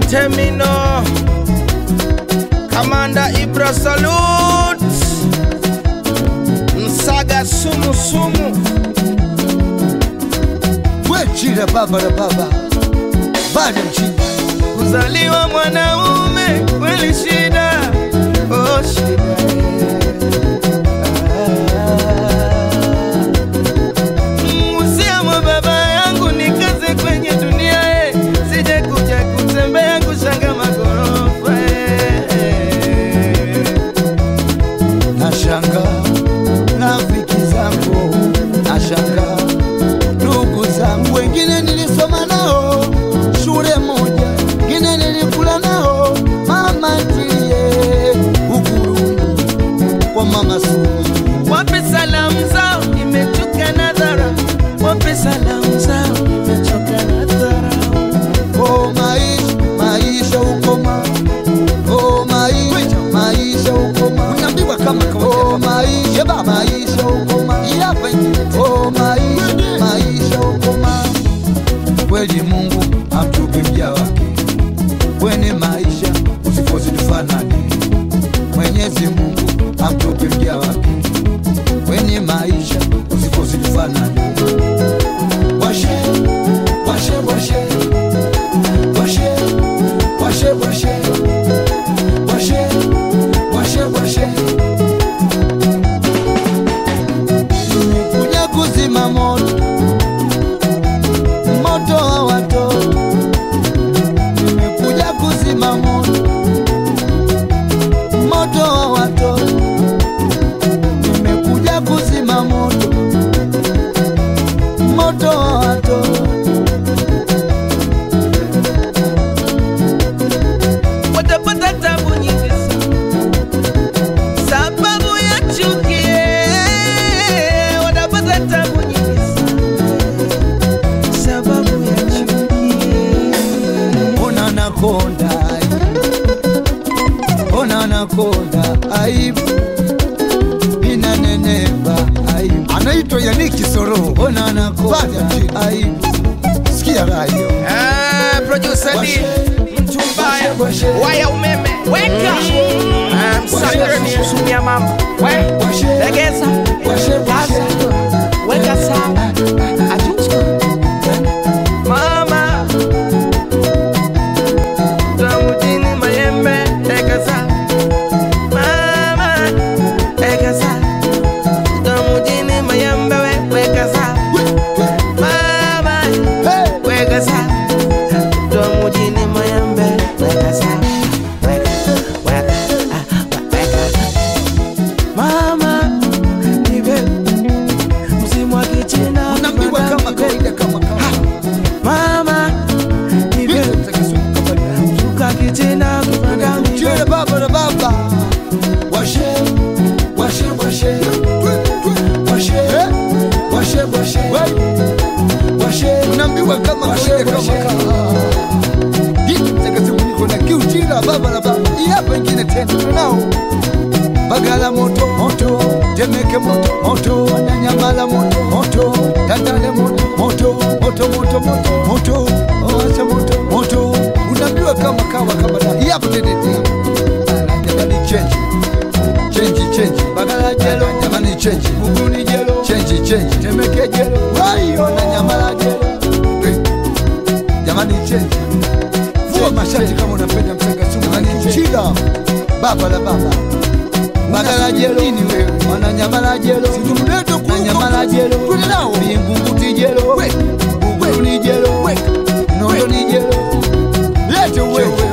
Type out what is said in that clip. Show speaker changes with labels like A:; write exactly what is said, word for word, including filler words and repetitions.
A: Terminal Commander Ibra salute. Msaga sumu sumu.
B: Wechira baba na baba bado mchini.
A: Kuzaliwa mwanaume kweli shida. Oh shida. Musia mwa baba yangu nikaze kwenye dunia eh. Sije kuja kutembea kushanga magorofa eh.
B: Nashanga rafiki zangu, nashanga ndugu zangu, wengine nilisoma nao shule moja, wengine nilikula nao mama tilie Uguruni kwa mama Sumi.
A: Wape salamu zao nimechoka na dhara. Wape salamu zao nimechoka na dhara.
B: Oh maisha, maisha ukoma. Oh maisha, maisha ukoma. Unaambiwa kama kawaida. Oh maisha, maisha ukoma. Hapa ingine. Oh maisha, maisha ukoma. Kweli Mungu amtupi mja wake. Kwenye maisha usifosi tufanane. Mwenyezi Mungu amtupi mja wake. Kwenye maisha usifosi tufanane. Washe, washe, washe. Washe, washe, washe. Washe, washe, washe. Nimekuja kuzima moto, moto wa watoto. Nimekuja kuzima moto, moto wa watoto. Nimekuja kuzima moto, moto wa watoto.
A: Watapata tabu nyingi sababu ya chuki. Watapata tabu nyingi sababu ya chuki.
B: Ona nakonda, ona nakonda aibu, ina neneba aibu. Anaitwa Yaniki Soro. Ona nakonda aibu. Sikia rayo.
A: Ah, producer D mtu mbaya. Waya umeme weka. Ah, msanga ni sumia mama. We legeza. Gaza. Weka sawa. Ajuka. Mama. Tamujini mayembe egeza. Mama. Egeza. Tamujini mayembe wegeza. Mama. Wegeza. Tamujini mayembe wegeza. Mama, nibe msimu wa kichina.
B: Unaambiwa kama kawaida kama kama.
A: Mama, nibe msuka kichina kupanga nibe.
B: Chile baba na baba. Washe, washe, washe. Washe, washe, washe. Washe, unaambiwa kama kawaida kama kama. Hii taka simu niko na kiu chila baba na baba. Hii hapa ingine tena tunao. Bagala moto, moto, Temeke moto, moto, Wananyamala moto, moto, Tandale moto, moto, moto, moto, moto, moto, Owasa moto, moto. Unaambiwa kama kawa kama da. Hii hapa tena tena. Jamani change, change, change. Bagala jelo, jamani change. Muguni jelo, change, change. Temeke jelo, wayo Wananyamala jelo. Jamani change. Fua mashati kama unapenda msanga sumu. Jamani chila, baba la baba. Bagala jelo nini wewe? Wananyamala jelo. Situmleto kwa Wananyamala jelo. Tunao. Bingunguti jelo. Buguni jelo. Nondo ni jelo. Lete wewe.